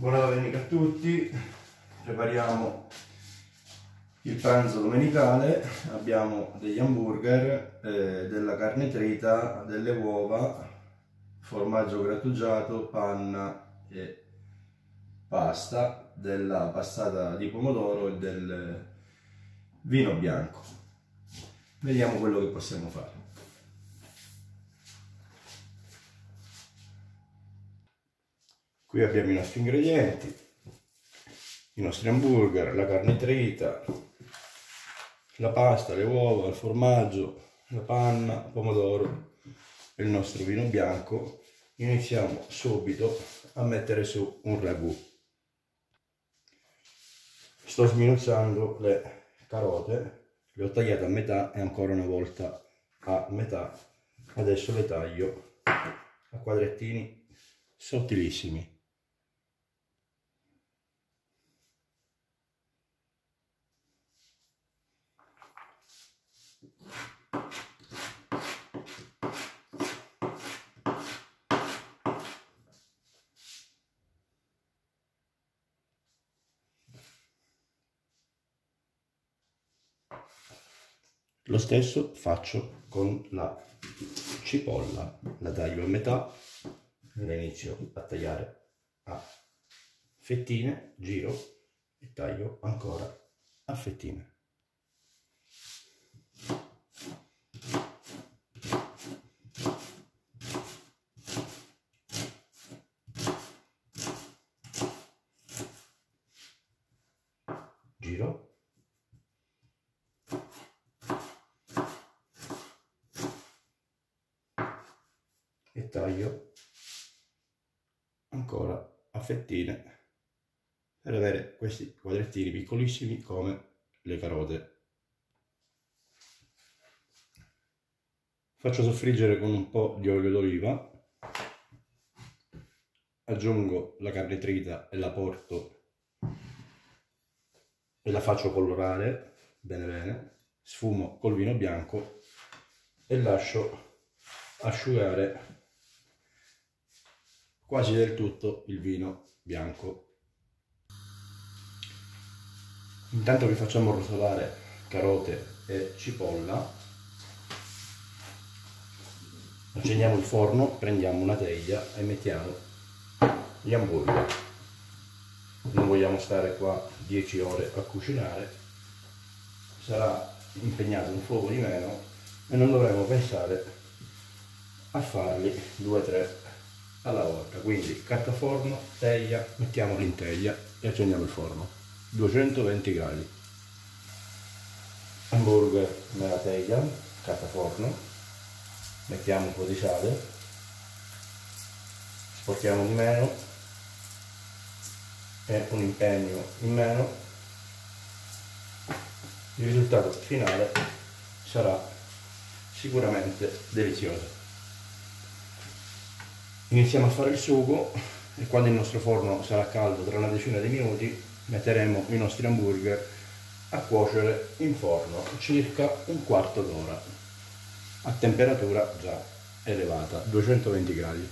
Buona domenica a tutti, prepariamo il pranzo domenicale. Abbiamo degli hamburger, della carne trita, delle uova, formaggio grattugiato, panna e pasta, della passata di pomodoro e del vino bianco. Vediamo quello che possiamo fare. Qui abbiamo i nostri ingredienti, i nostri hamburger, la carne trita, la pasta, le uova, il formaggio, la panna, il pomodoro e il nostro vino bianco. Iniziamo subito a mettere su un ragù. Sto sminuzzando le carote, le ho tagliate a metà e ancora una volta a metà. Adesso le taglio a quadrettini sottilissimi. Lo stesso faccio con la cipolla, la taglio a metà, la inizio a tagliare a fettine, giro e taglio ancora a fettine. Giro. E taglio ancora a fettine per avere questi quadrettini piccolissimi come le carote. Faccio soffriggere con un po' di olio d'oliva, aggiungo la carne trita e la porto e la faccio colorare bene bene, sfumo col vino bianco e lascio asciugare quasi del tutto il vino bianco. Intanto che facciamo rosolare carote e cipolla, accendiamo il forno, prendiamo una teglia e mettiamo gli hamburger. Non vogliamo stare qua 10 ore a cucinare, sarà impegnato un fuoco di meno e non dovremo pensare a farli 2-3 alla volta. Quindi carta forno, teglia, mettiamoli in teglia e accendiamo il forno 220 gradi. Hamburger nella teglia, carta forno, mettiamo un po' di sale, sporchiamo di meno e un impegno in meno. Il risultato finale sarà sicuramente delizioso. Iniziamo a fare il sugo e quando il nostro forno sarà caldo, tra una decina di minuti, metteremo i nostri hamburger a cuocere in forno circa un quarto d'ora a temperatura già elevata, 220 gradi.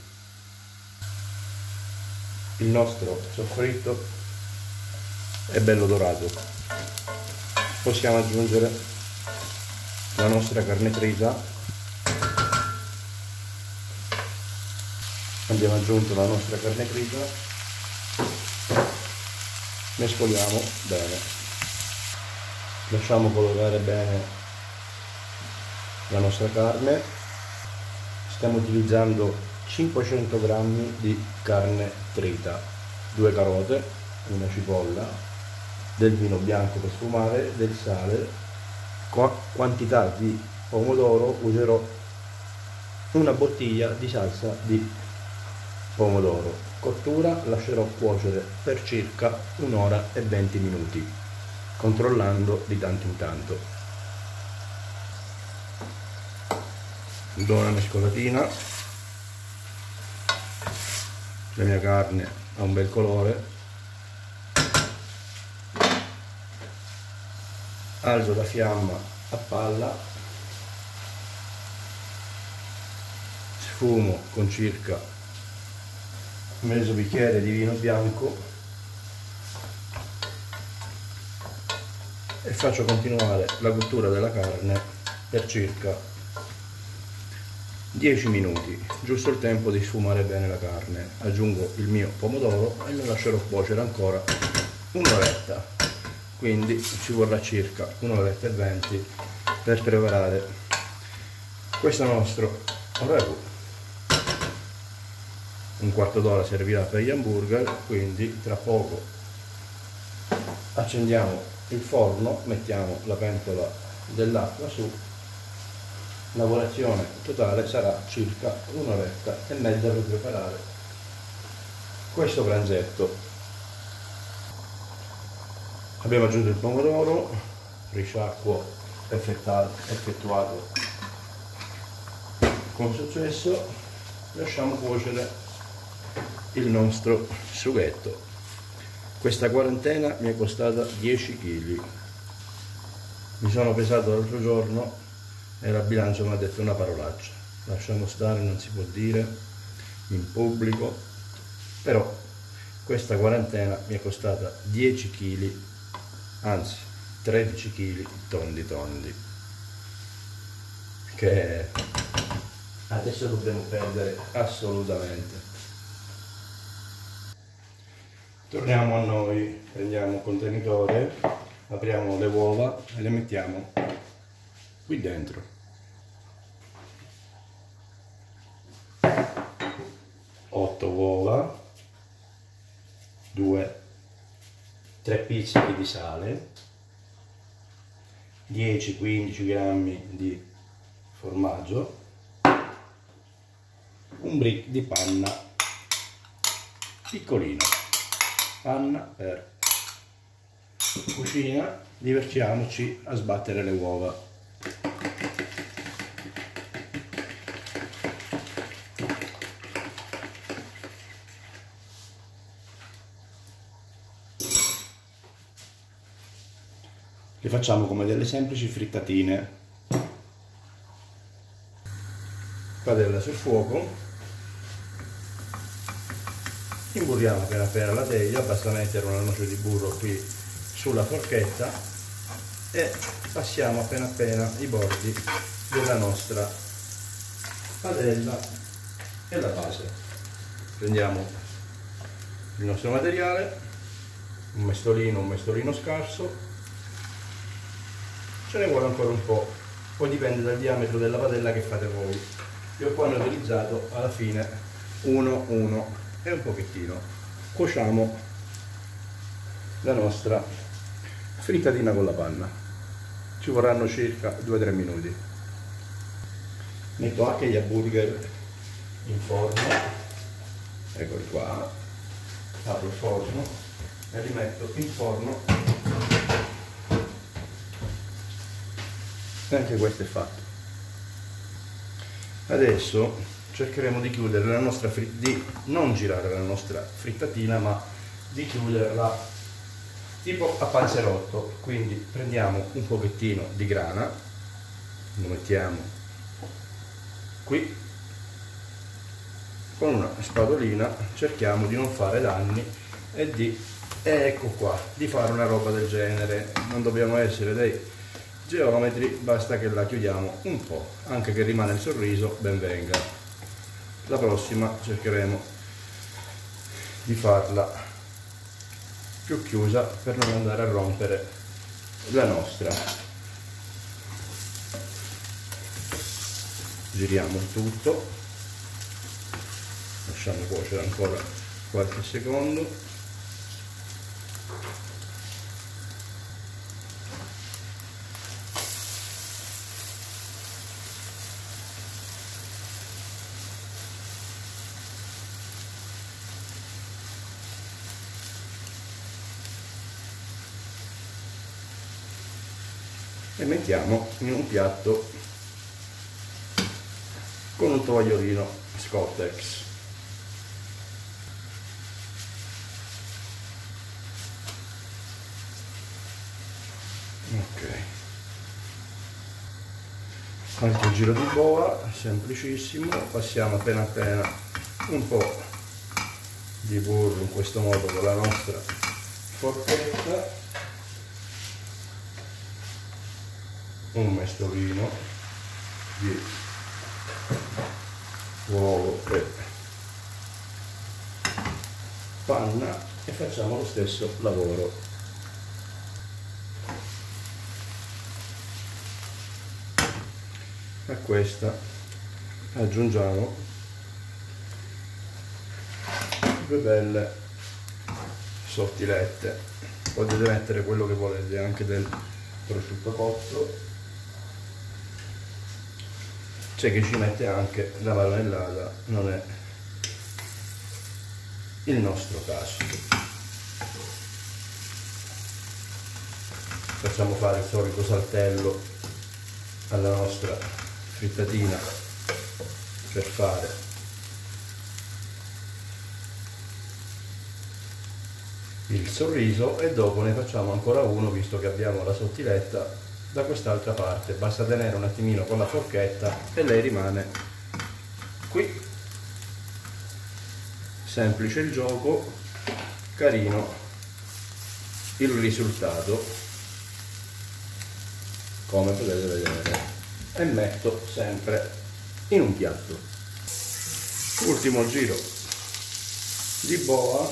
Il nostro soffritto è bello dorato. Possiamo aggiungere la nostra carne trita. Abbiamo aggiunto la nostra carne trita, mescoliamo bene, lasciamo colorare bene la nostra carne. Stiamo utilizzando 500 g di carne trita, 2 carote, una cipolla, del vino bianco per sfumare, del sale, quantità di pomodoro. Userò una bottiglia di salsa di pomodoro. Cottura lascerò cuocere per circa 1 ora e 20 minuti, controllando di tanto in tanto. Do una mescolatina, la mia carne ha un bel colore, alzo la fiamma a palla, sfumo con circa mezzo bicchiere di vino bianco e faccio continuare la cottura della carne per circa 10 minuti, giusto il tempo di sfumare bene la carne. Aggiungo il mio pomodoro e lo lascerò cuocere ancora un'oretta, quindi ci vorrà circa un'oretta e 20 per preparare questo nostro ragù. Un quarto d'ora servirà per gli hamburger, quindi tra poco accendiamo il forno, mettiamo la pentola dell'acqua su. La lavorazione totale sarà circa un'oretta e mezza per preparare questo pranzetto. Abbiamo aggiunto il pomodoro, risciacquo effettuato con successo, lasciamo cuocere il nostro sughetto. Questa quarantena mi è costata 10 kg. Mi sono pesato l'altro giorno e la bilancia mi ha detto una parolaccia. Lasciamo stare, non si può dire in pubblico, però questa quarantena mi è costata 10 kg, anzi 13 kg tondi, che adesso dobbiamo perdere assolutamente. Torniamo a noi, prendiamo un contenitore, apriamo le uova e le mettiamo qui dentro. Otto uova, 3 pizzichi di sale, 10-15 grammi di formaggio, un brick di panna piccolino, panna per cucina. Divertiamoci a sbattere le uova. Le facciamo come delle semplici frittatine. Padella sul fuoco, imburriamo appena appena la teglia, basta mettere una noce di burro qui sulla forchetta e passiamo appena appena i bordi della nostra padella e la base. Prendiamo il nostro materiale, un mestolino scarso. Ce ne vuole ancora un po', poi dipende dal diametro della padella che fate voi. Io qua ne ho utilizzato alla fine 1 e un pochettino. Cuociamo la nostra frittatina con la panna. Ci vorranno circa 2-3 minuti. Metto anche gli hamburger in forno, eccoli qua, apro il forno e li metto in forno. E anche questo è fatto. Adesso cercheremo di chiudere la nostra di non girare la nostra frittatina, ma di chiuderla tipo a panzerotto. Quindi prendiamo un pochettino di grana, lo mettiamo qui, con una spatolina cerchiamo di non fare danni e ecco qua, di fare una roba del genere. Non dobbiamo essere dei geometri, basta che la chiudiamo un po', anche che rimane il sorriso, ben venga. La prossima cercheremo di farla più chiusa per non andare a rompere la nostra. Giriamo il tutto, lasciamo cuocere ancora qualche secondo. E mettiamo in un piatto con un tovagliolino Scottex. Ok, qualche giro di boa, semplicissimo. Passiamo appena appena un po' di burro in questo modo con la nostra forchetta. un mestolino di uovo e panna e facciamo lo stesso lavoro. A questa aggiungiamo due belle sottilette, potete mettere quello che volete, anche del prosciutto cotto, c'è chi ci mette anche la marmellata, non è il nostro caso. Facciamo fare il solito saltello alla nostra frittatina per fare il sorriso e dopo ne facciamo ancora uno, visto che abbiamo la sottiletta da quest'altra parte. Basta tenere un attimino con la forchetta e lei rimane qui. Semplice il gioco, carino il risultato, come potete vedere, e metto sempre in un piatto. Ultimo giro di boa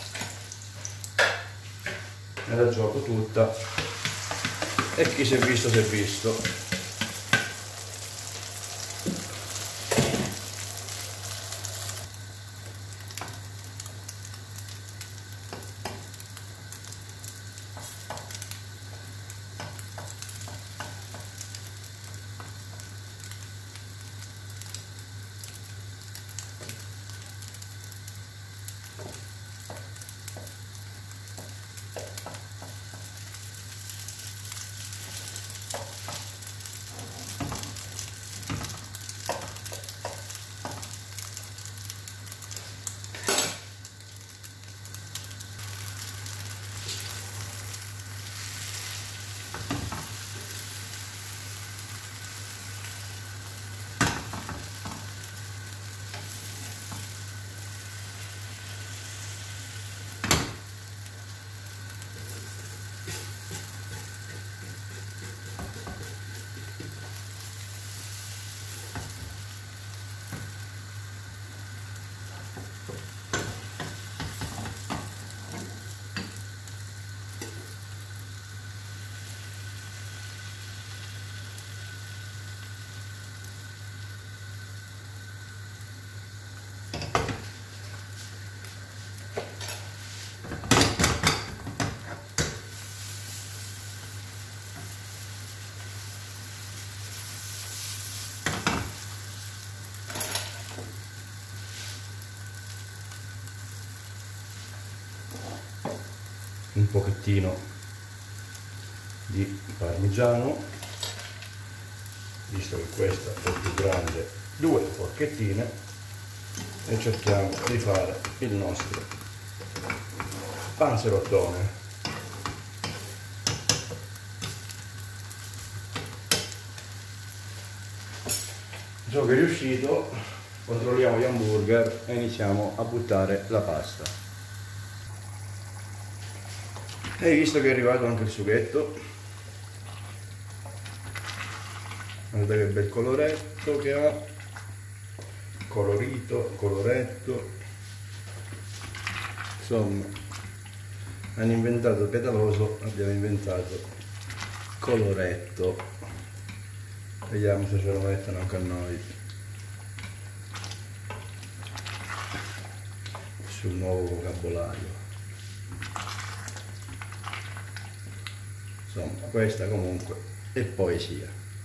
e la gioco tutta, e chi si è visto si è visto. Un pochettino di parmigiano, visto che questa è più grande, 2 forchettine, e cerchiamo di fare il nostro panzerottone. Ciò che è riuscito, controlliamo gli hamburger e iniziamo a buttare la pasta. E visto che è arrivato anche il sughetto, guardate che bel coloretto che ha, colorito, coloretto, insomma hanno inventato pedaloso, abbiamo inventato coloretto. Vediamo se ce lo mettono anche a noi sul nuovo vocabolario. Insomma, questa comunque è poesia.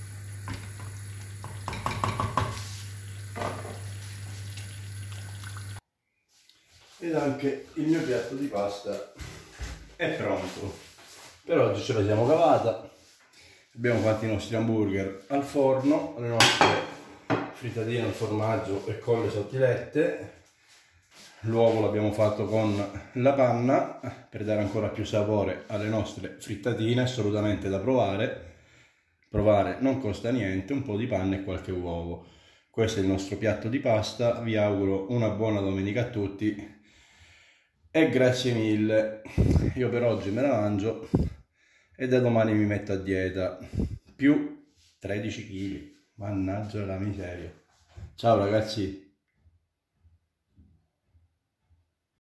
Ed anche il mio piatto di pasta è pronto. Per oggi ce la siamo cavata. Abbiamo fatto i nostri hamburger al forno, le nostre frittatine al formaggio e con le sottilette. L'uovo l'abbiamo fatto con la panna per dare ancora più sapore alle nostre frittatine, assolutamente da provare. Provare non costa niente, un po' di panna e qualche uovo. Questo è il nostro piatto di pasta, vi auguro una buona domenica a tutti e grazie mille. Io per oggi me la mangio e da domani mi metto a dieta, più 13 kg, mannaggia la miseria. Ciao ragazzi.